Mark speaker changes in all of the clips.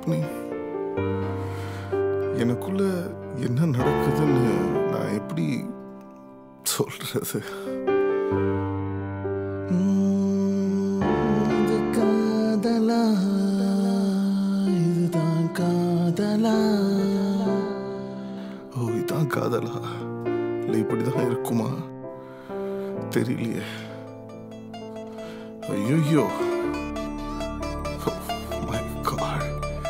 Speaker 1: ஸ்வப்னி, எனக்குள்ள என்ன நடக்குதுன்னு நான் எப்படி சொல்றது? காதலா, இதுதான் காதலா? ஓ, இதுதான் காதலா? இல்லை இப்படிதான் இருக்குமா? தெரியலையே. ஐயோ, my God.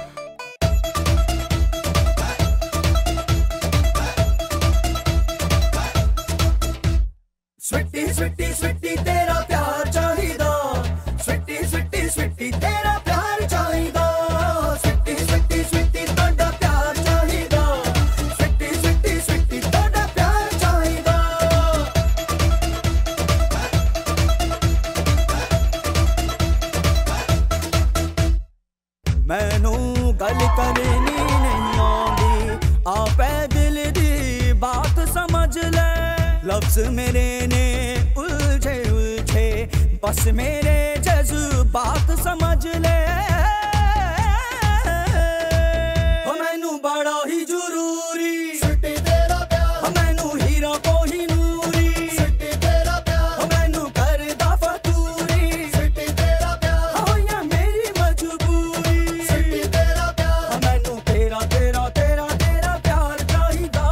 Speaker 2: स्वीटी स्वीटी स्वीटी तेरा प्यार चाहिदा, स्वीटी स्वीटी स्वीटी तेरा प्यार चाहिदा, स्वीटी स्वीटी स्वीटी तोड़ा प्यार चाहिदा, स्वीटी स्वीटी स्वीटी तोड़ा प्यार चाहिदा। मैनू गल करनी नहीं आंदी, आपे दिल दी बात समझ ले। लफ्ज मेरे ने उलझे उलझे, बस मेरे जज्बात समझ ले। मैनू बड़ा ही जरूरी स्वीटी तेरा प्यार, मैनू हीरा को ही नूरी स्वीटी तेरा प्यार, मैनू करदा फतूरी स्वीटी तेरा प्यार, हो या मेरी मजबूरी स्वीटी तेरा प्यार, मैनू तेरा तेरा तेरा तेरा प्यार चाहिदा।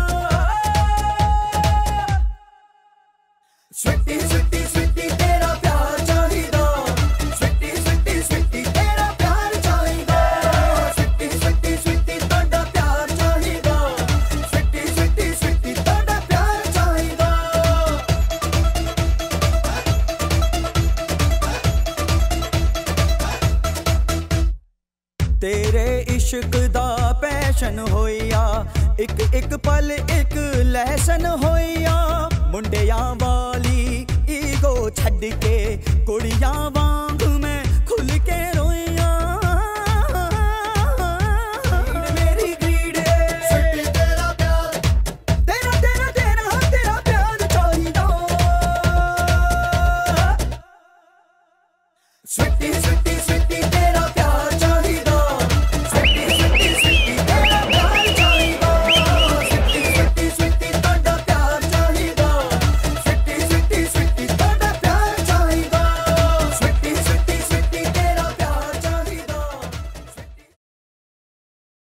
Speaker 2: स्वीटी स्वीटी स्वीटी तेरा प्यार चाहिदा, स्वीटी स्वीटी स्वीटी तेरा प्यार चाहिदा, स्वीटी स्वीटी स्वीटी तोड़ा प्यार चाहिदा, स्वीटी स्वीटी स्वीटी तोड़ा प्यार चाहिदा। तेरे इश्क दा पैशन होया, एक एक पल एक लहसन होया। मुंडियां वाली ईगो छड़ के कुड़ियां वांग मैं खुल के रोया।